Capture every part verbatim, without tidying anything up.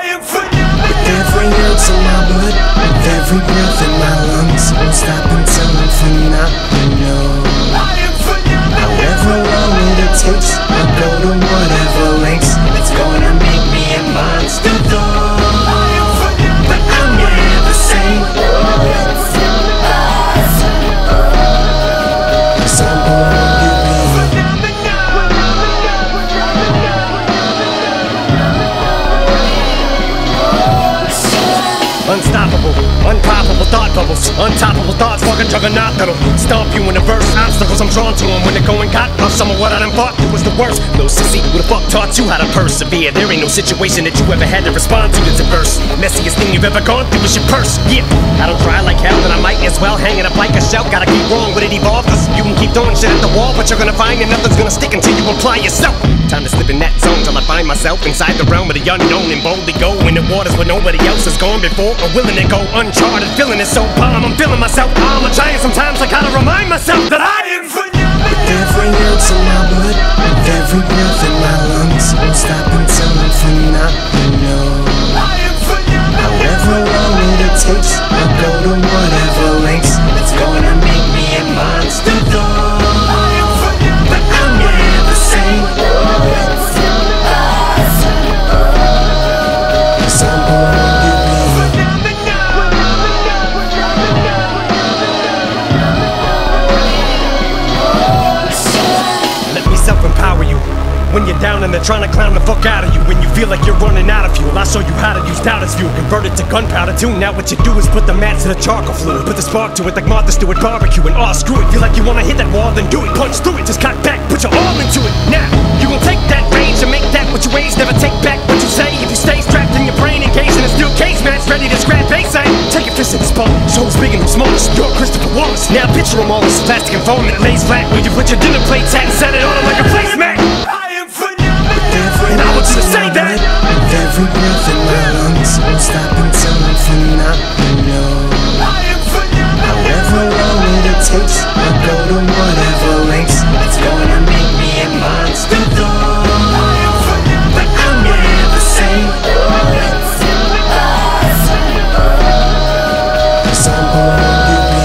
I am phenomenal. With every ounce of my blood, with every breath in my lungs, won't stop until I'm phenomenal. I am phenomenal. However long it takes, I'll go to whatever lengths. It's gonna make me a monster though. I am phenomenal. But I'm never sane. Cause I'm born to be unstoppable, unpoppable thought bubbles, untoppable thoughts, fucking juggernaut that'll stomp you in the verse. Obstacles I'm drawn to them when they're going got off. Some of what I done fought it was the worst. Little sissy, who the fuck taught you how to persevere? There ain't no situation that you ever had to respond to that's adverse. Messiest thing you've ever gone through is your purse. Yeah, I don't try like hell, then I might as well hang it up like a shell. Gotta keep wrong with it evolve, cause you can keep throwing shit at the wall, but you're gonna find that nothing's gonna stick until you apply yourself. Time to slip in that zone till I find myself inside the realm of the unknown and boldly go in the waters where nobody else has gone before or willing to go uncharted. Feeling it so bomb, I'm feeling myself. I'm a giant sometimes, I gotta remind myself that I am phenomenal. with every ounce of my blood, with every breath in my lungs, won't stop until I'm phenomenal. I am phenomenal. However long it takes, I'll go to whatever lengths. It's gonna make me a monster though. I am phenomenal. But I'm never sane. Cause I'm born to be self-empower you when you're down and they're trying to clown the fuck out of you. When you feel like you're running out of fuel, I show you how to use doubt as fuel. Convert it to gunpowder too. Now what you do is put the match to the charcoal fluid, put the spark to it like Martha Stewart barbecue, and oh screw it. Feel like you wanna hit that wall, then do it. Punch through it, just cock back, put your all into it. Now you gon' take that range and make that what you raise. Never take back what you say. If you stay strapped in your brain, engaged in a steel cage match, ready to scrap base aim. Take your fist in this ball, so who's big and who's smallest? You're Christopher Wallace. Now picture them all as plastic and foam that lays flat where you put your dinner plates at and set it on them like a placemat. And I want you to say that. With every breath in my lungs, won't stop until I'm phenomenal. I am phenomenal. However long it takes, I'll go to whatever lengths. It's gonna make me a monster though. I am phenomenal. But I'm never sane. Cause I'm born to be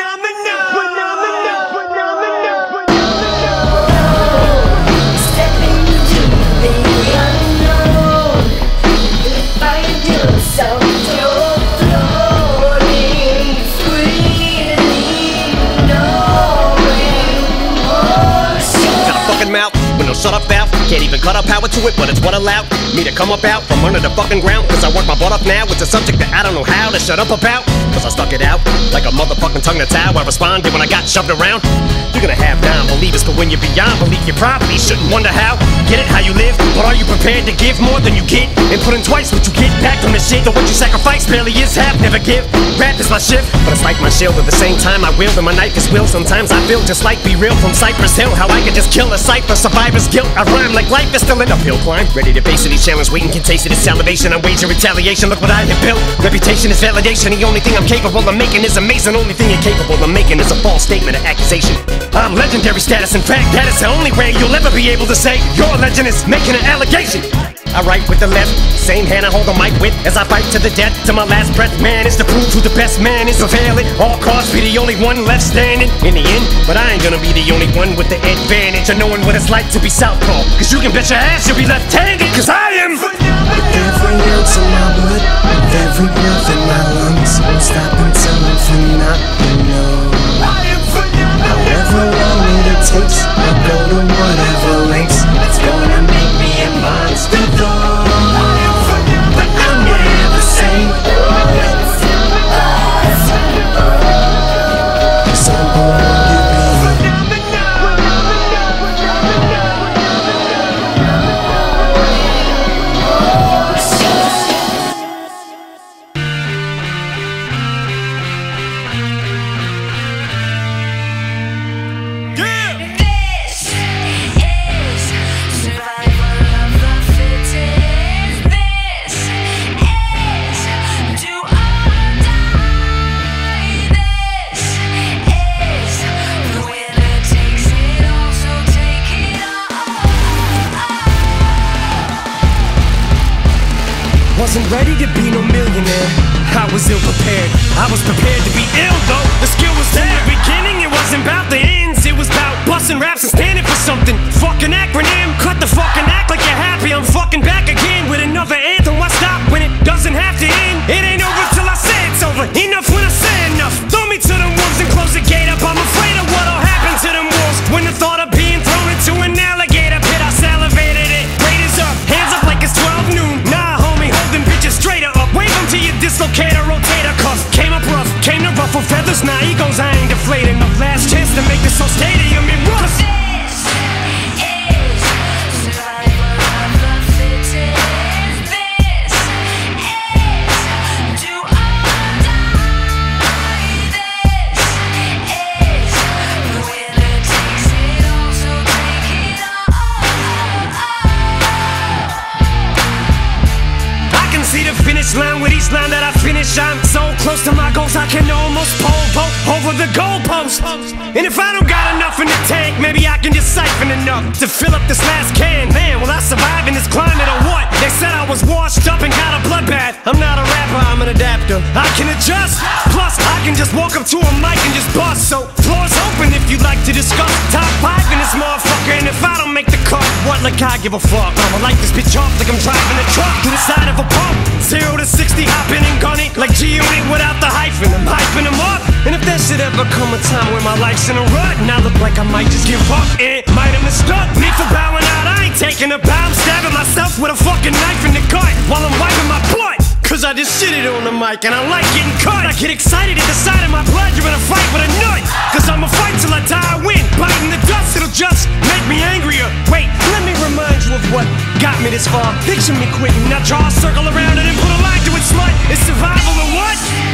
mouth with no shut up valve. Can't even cut up power to it, but it's what allowed me to come up out from under the fucking ground. Cause I work my butt off now. It's a subject that I don't know how to shut up about. Cause I stuck it out like a motherfucking tongue that's how I responded when I got shoved around. You're gonna have non-believers, but when you're beyond belief, you probably shouldn't wonder how. Get it how you live, but are you prepared to give more than you get? And put in twice what you get back from the shit. Though what you sacrifice barely is half, never give. Rap is my shift, but it's like my shield. At the same time I wield and my knife is will. Sometimes I feel just like Be Real from Cypress Hill. How I could just kill a cipher, survivor's guilt. I rhyme like life is still an uphill climb. Ready to face any challenge, waiting can taste it. It's salivation, I'm waging retaliation. Look what I have built. Reputation is validation. The only thing I'm capable of making is amazing. Only thing you're capable of making is a false statement or accusation. I'm legendary status. In fact, that is the only way you'll ever be able to say your legend is making an allegation. I write with the left, same hand I hold the mic with as I fight to the death, to my last breath. Man, is to prove who the best man is. Prevail at all costs, be the only one left standing in the end. But I ain't gonna be the only one with the advantage of knowing what it's like to be southpaw. Cause you can bet your ass you'll be left-handed. Cause I am with every ounce of my blood, with every breath in my lungs, won't stop until I'm phenomenal. I am phenomenal. However long it takes, I'll go to whatever lengths. It's gonna make me a monster though. I am phenomenal. But I'm never sane. Cause I'm born to be This is survival. wasn't ready to be no millionaire. I was ill prepared. I was prepared to be ill though. The skill was there. In the beginning, it wasn't about the ends. It was about busting raps and standing for something. Fucking acronym. Cut the fucking act like you're happy. I'm fucking back again with another anthem. Why stop when it doesn't have to end? It ain't over till I say it's over. Enough when I say enough. Throw me to the wolves and close the gate up. I'm afraid of what'll happen to them wolves when the thought of being thrown into an alligator pit. I salivated it. Raiders up. Hands up like it's twelve noon. Nah, homie, holding bitches straighter up. Wave them to your dislocator, rotator cuff. Came up rough, came to ruffle feathers. Now nah, egos, I ain't deflated enough. Last chance to make this whole stadium in rough. Line with each line that I finish, I'm so close to my goals I can almost pole vault over the goalpost. And if I don't got enough in the tank, maybe I can just siphon enough to fill up this last can. Man, will I survive in this climate or what? They said I was washed up and got a bloodbath. I'm not a rapper, I'm an adapter. I can adjust, plus I can just walk up to a mic and just bust. So floor's open if you'd like to discuss. Top five in this motherfucker, and if I don't make the cut, what like I give a fuck? I'ma light this bitch off like I'm driving a truck to the side of a pump. Zero to sixty, hopping and gunning like G-Unit without the hyphen. I'm hyping them up. And if there should ever come a time where my life's in a rut and I look like I might just give up, it might have mistook me for bowing out. I ain't taking a bow, I'm stabbing myself with a fucking knife in the gut while I'm wiping my butt. Cause I just shitted on the mic and I like getting cut. I get excited at the sight of my blood. You're in a fight with a nut. Cause I'ma fight till I die, I win. Biting the dust, it'll just make me angrier. Wait, let me remind you of what got me this far. Picture me quitting, now draw a circle around it and put a line to it, slut. It's survival or what?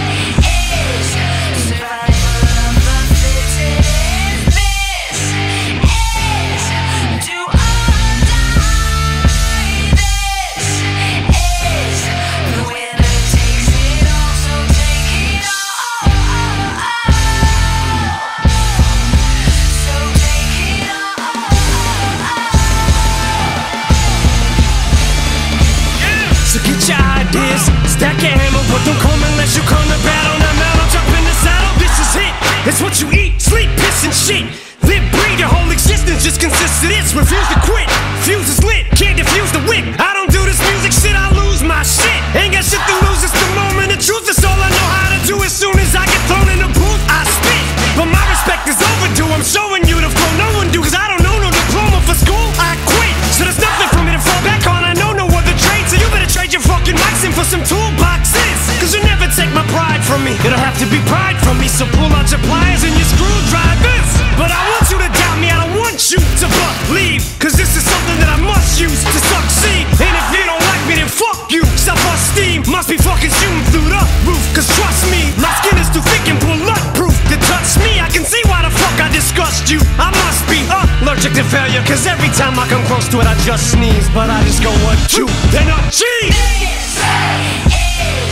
Stack your hammer, but don't come unless you come to battle. Now mount up, jump in the saddle, this is it. It's what you eat, sleep, piss and shit. Live, breathe, your whole existence just consists of this. Refuse to quit, fuse is lit, can't defuse the wick. I don't do this music shit, I lose my shit. Ain't got shit to lose, it's the moment of truth. It's all I know how to do. As soon as I get thrown in the booth, I spit. But my respect is overdue, I'm showing you the flow no one do. Cause I don't know no diploma for school, I quit. So there's nothing for me to fall back on, I know no other trade. So you better trade your fucking mics in for some toolboxes. Cause you never take my pride from me. It'll have to be pride from me. So pull out your pliers and your screwdrivers. But I want you to doubt me, I don't want you to believe. Cause this is something that I must use to succeed. And if you don't like me, then fuck you. Self-esteem must be fucking shooting through the roof. Cause trust me, my skin is too thick and bulletproof to touch me. I can see why the fuck I disgust you. I must be allergic to failure. Cause every time I come close to it, I just sneeze. But I just go one, two, then a G.